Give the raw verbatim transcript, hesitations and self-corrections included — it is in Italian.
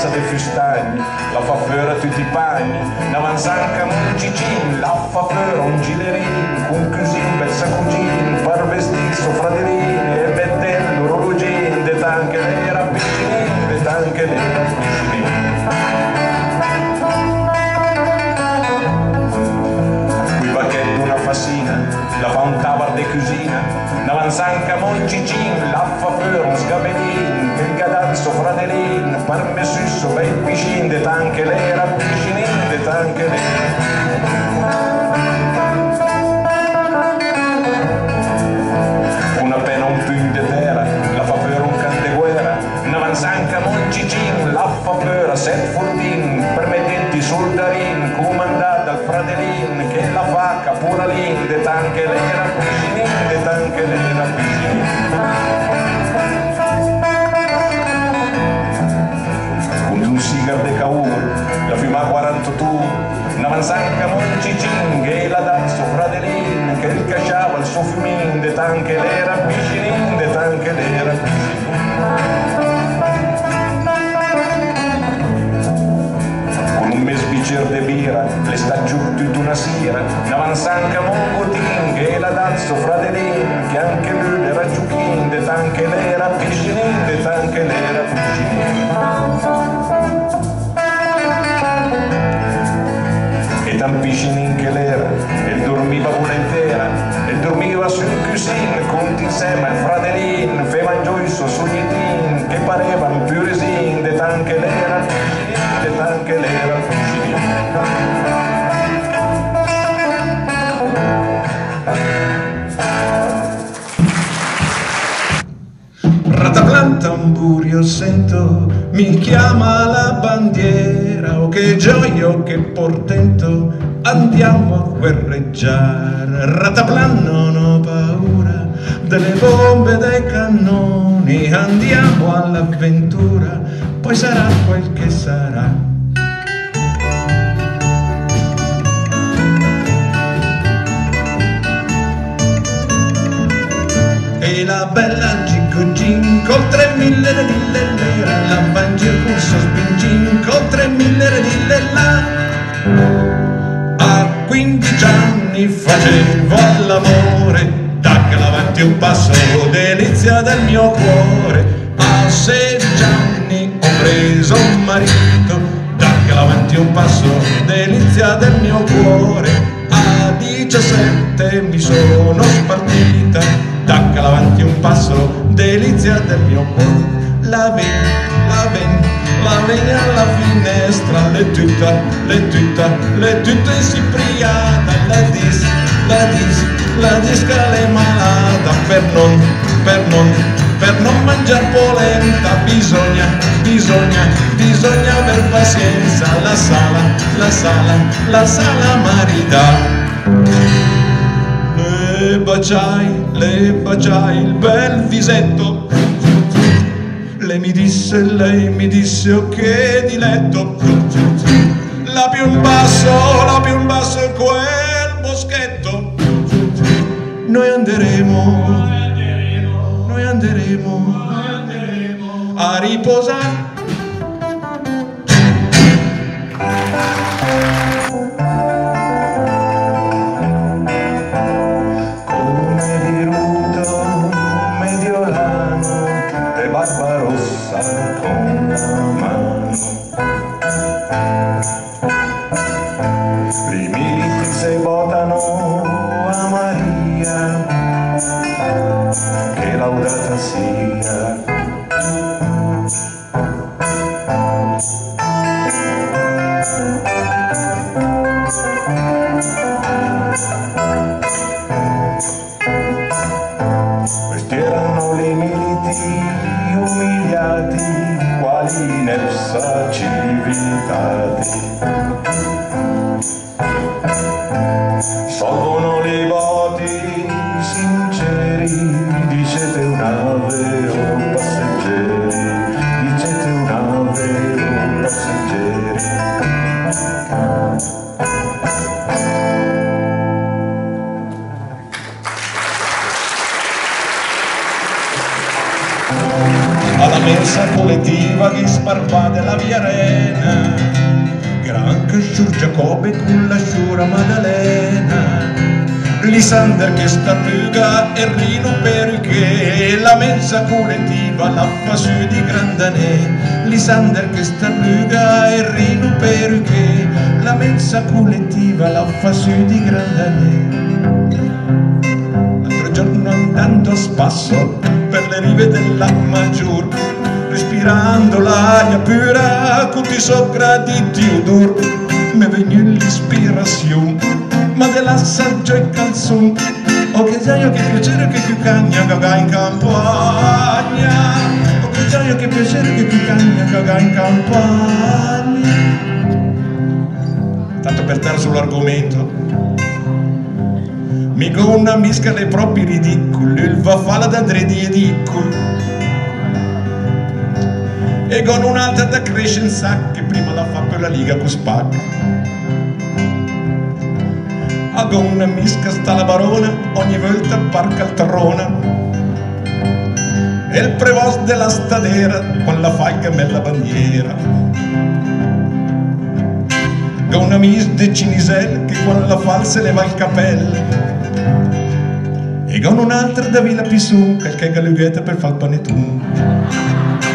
passa dei fustagni, la fa fuori tutti i pagni, una manzanca un cicin, la fa fuori un gilerin, con cusin, bel saccugin, per vestire suo fraterino, e mettere l'orologin, de tanche le rapicinin, de tanche le rapicinin. La fa un tavar de cucina, una manzanca mon cicin, la fa fuori un sgabellin, che il gadazzo fratelin, per me susso bei piscin, de tanche le rapicinin, de tanche le. Una pena un pin de terra, la fa fuori un can de guerra, una manzanca mon cicin, la fa fuori set furdin, per me denti soldarin, comandata al fratellin, che la fa capuralin, de tanche le rapicinin, de tanche le rapicinin. Con un sigar de caur, la fima quarantotto, una manzanca mon cicin, che la dà suo fratellin, che il cacciava il suo fumin, de tanche le rapicinin, de tanche le rapicinin. Bicer de bira, le sta giù tutta una sera, una manzanca mongotin, che la dazzo fratellin, che anche lui era giuchin, de tanche le rapicinin, de tanche le rapicinin. E tan piscinin che l'era, e dormiva una intera, e dormiva sul cusin, conti insieme al fratellin, fe mangiò il suo sognetin, che pareva un puresin, de tanche le rapicinin, de tanche le rapicinin. Rataplan tamburio sento, mi chiama la bandiera, oh che gioia, oh che portento, andiamo a guerreggiare. Rataplan non ho paura delle bombe, dei cannoni, andiamo all'avventura, poi sarà quel che sarà. E la bella Gigogin col tre mille lille lera, la mangia con suo spingin col tre mille lille là. A quindici anni facevo l'amore, dacca avanti un passo, delizia del mio cuore. A sedici anni ho preso un marito, dacca avanti un passo, delizia del mio cuore. A diciassette mi sono spartita, dacca avanti un passo, delizia del mio cuore. La vegna, la vegna, la vegna alla finestra, le tutta, le tutta, le tutta insipriata, la dis, la dis, la disca l'è malata, per non, per non, per non mangiar polenta, bisogna, bisogna, bisogna aver pazienza, la sala, la sala, la sala marità. Le baciai, le baciai il bel visetto, lei mi disse, lei mi disse, oh che diletto, la più in basso, la più in basso è quel boschetto, noi anderemo, noi anderemo a riposare. Questi erano le militi umiliati, quali nefsa civitati. Solvono le voti sinceri, dicete una vero passeggeri, dicete una vero passeggeri. alla mensa collettiva di Sparpa della Via Arena, Granca, Sciur Giacobbe con la Sciura Maddalena, Lisander che starruga e Rino perché la mensa collettiva la fa su di Grandanè. Lisander che starruga e Rino perché la mensa collettiva la fa su di Grandanè. L'altro giorno andando a spasso per le rive della Maggior, respirando l'aria pura con i socraditi odor, mi venne l'ispirazione ma dell'assaggio e calzone. Oh che gioia, che piacere, che più cagna gaga in campagna. Oh che gioia, che piacere, che più cagna gaga in campagna. Tanto per stare sull'argomento, mica una misca dei propri ridicoli, il va fala da dredi edicoli e con un'altra da cresce in sac che prima la fa per la liga con spacca. A con una misca sta la barona, ogni volta parca il terrona e il prevost della stadera con la falca e la bandiera. Con una mis de Cinisel che con la fal se leva il capello e con un'altra da Villa Pisù che è galughetta per far panettone.